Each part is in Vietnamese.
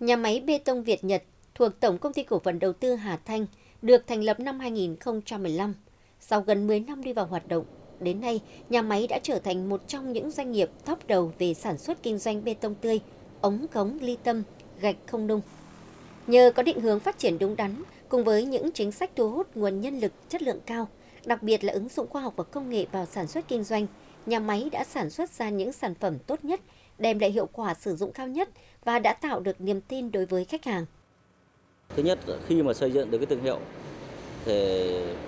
Nhà máy bê tông Việt Nhật thuộc Tổng Công ty Cổ phần Đầu tư Hà Thanh được thành lập năm 2015. Sau gần 10 năm đi vào hoạt động, đến nay, nhà máy đã trở thành một trong những doanh nghiệp top đầu về sản xuất kinh doanh bê tông tươi, ống cống ly tâm, gạch không nung. Nhờ có định hướng phát triển đúng đắn, cùng với những chính sách thu hút nguồn nhân lực chất lượng cao, đặc biệt là ứng dụng khoa học và công nghệ vào sản xuất kinh doanh, nhà máy đã sản xuất ra những sản phẩm tốt nhất, đem lại hiệu quả sử dụng cao nhất và đã tạo được niềm tin đối với khách hàng. Thứ nhất, khi mà xây dựng được cái thương hiệu thì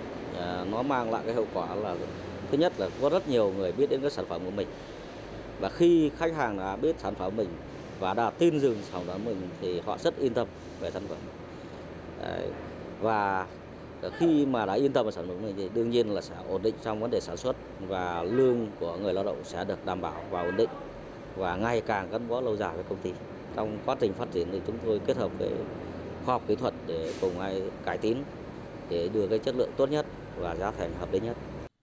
nó mang lại cái hậu quả là thứ nhất là có rất nhiều người biết đến cái sản phẩm của mình. Và khi khách hàng đã biết sản phẩm của mình và đã tin dùng sản phẩm của mình thì họ rất yên tâm về sản phẩm. Đấy. Và khi mà đã yên tâm về sản phẩm của mình thì đương nhiên là sẽ ổn định trong vấn đề sản xuất và lương của người lao động sẽ được đảm bảo và ổn định và ngày càng gắn bó lâu dài với công ty. Trong quá trình phát triển thì chúng tôi kết hợp với khoa học kỹ thuật để cùng cải tiến để đưa cái chất lượng tốt nhất và giá thành hợp lý nhất.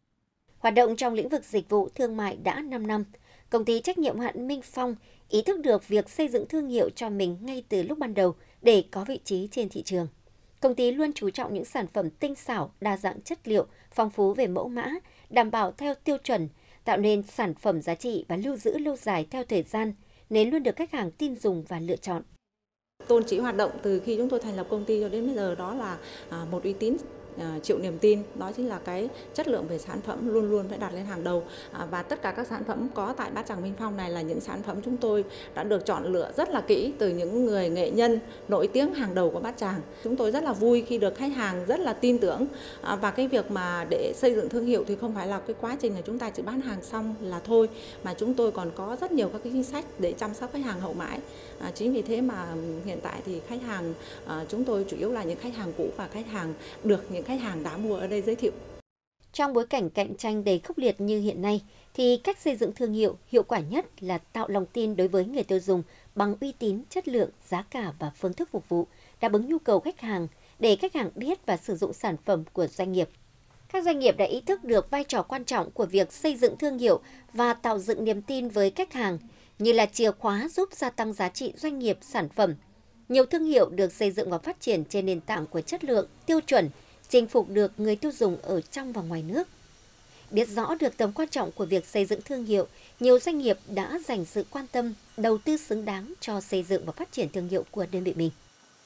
Hoạt động trong lĩnh vực dịch vụ thương mại đã 5 năm, công ty trách nhiệm hữu hạn Minh Phong ý thức được việc xây dựng thương hiệu cho mình ngay từ lúc ban đầu để có vị trí trên thị trường. Công ty luôn chú trọng những sản phẩm tinh xảo, đa dạng chất liệu, phong phú về mẫu mã, đảm bảo theo tiêu chuẩn, tạo nên sản phẩm giá trị và lưu giữ lâu dài theo thời gian, nên luôn được khách hàng tin dùng và lựa chọn. Tôn chỉ hoạt động từ khi chúng tôi thành lập công ty cho đến bây giờ đó là một uy tín, triệu niềm tin, đó chính là cái chất lượng về sản phẩm luôn luôn phải đặt lên hàng đầu, và tất cả các sản phẩm có tại Bát Tràng Minh Phong này là những sản phẩm chúng tôi đã được chọn lựa rất là kỹ từ những người nghệ nhân nổi tiếng hàng đầu của Bát Tràng. Chúng tôi rất là vui khi được khách hàng rất là tin tưởng, và cái việc mà để xây dựng thương hiệu thì không phải là cái quá trình là chúng ta chỉ bán hàng xong là thôi, mà chúng tôi còn có rất nhiều các cái chính sách để chăm sóc khách hàng hậu mãi. Chính vì thế mà hiện tại thì khách hàng chúng tôi chủ yếu là những khách hàng cũ và khách hàng được những khách hàng đã mua ở đây giới thiệu. Trong bối cảnh cạnh tranh đầy khốc liệt như hiện nay, thì cách xây dựng thương hiệu hiệu quả nhất là tạo lòng tin đối với người tiêu dùng bằng uy tín, chất lượng, giá cả và phương thức phục vụ, đáp ứng nhu cầu khách hàng để khách hàng biết và sử dụng sản phẩm của doanh nghiệp. Các doanh nghiệp đã ý thức được vai trò quan trọng của việc xây dựng thương hiệu và tạo dựng niềm tin với khách hàng, như là chìa khóa giúp gia tăng giá trị doanh nghiệp, sản phẩm. Nhiều thương hiệu được xây dựng và phát triển trên nền tảng của chất lượng, tiêu chuẩn, chinh phục được người tiêu dùng ở trong và ngoài nước. Biết rõ được tầm quan trọng của việc xây dựng thương hiệu, nhiều doanh nghiệp đã dành sự quan tâm, đầu tư xứng đáng cho xây dựng và phát triển thương hiệu của đơn vị mình.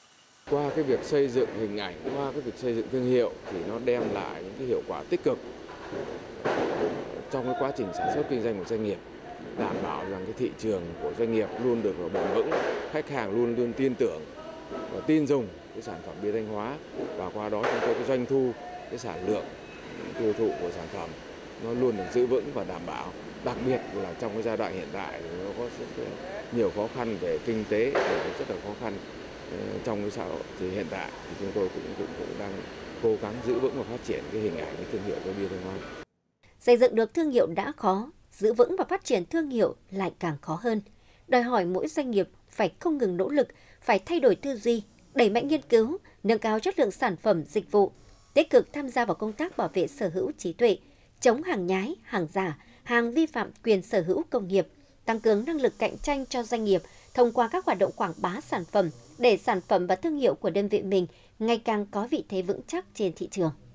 Qua cái việc xây dựng hình ảnh, qua cái việc xây dựng thương hiệu thì nó đem lại những cái hiệu quả tích cực trong cái quá trình sản xuất kinh doanh của doanh nghiệp, đảm bảo rằng cái thị trường của doanh nghiệp luôn được bền vững, khách hàng luôn luôn tin tưởng và tin dùng cái sản phẩm bia Thanh Hóa, và qua đó chúng tôi cái doanh thu, cái sản lượng tiêu thụ của sản phẩm nó luôn được giữ vững và đảm bảo. Đặc biệt là trong cái giai đoạn hiện tại thì nó có rất nhiều khó khăn về kinh tế, rất là khó khăn trong cái xã hội, thì hiện tại thì chúng tôi cũng đang cố gắng giữ vững và phát triển cái hình ảnh, cái thương hiệu của bia Thanh Hóa. Xây dựng được thương hiệu đã khó, giữ vững và phát triển thương hiệu lại càng khó hơn. Đòi hỏi mỗi doanh nghiệp phải không ngừng nỗ lực, phải thay đổi tư duy, đẩy mạnh nghiên cứu, nâng cao chất lượng sản phẩm, dịch vụ, tích cực tham gia vào công tác bảo vệ sở hữu trí tuệ, chống hàng nhái, hàng giả, hàng vi phạm quyền sở hữu công nghiệp, tăng cường năng lực cạnh tranh cho doanh nghiệp thông qua các hoạt động quảng bá sản phẩm để sản phẩm và thương hiệu của đơn vị mình ngày càng có vị thế vững chắc trên thị trường.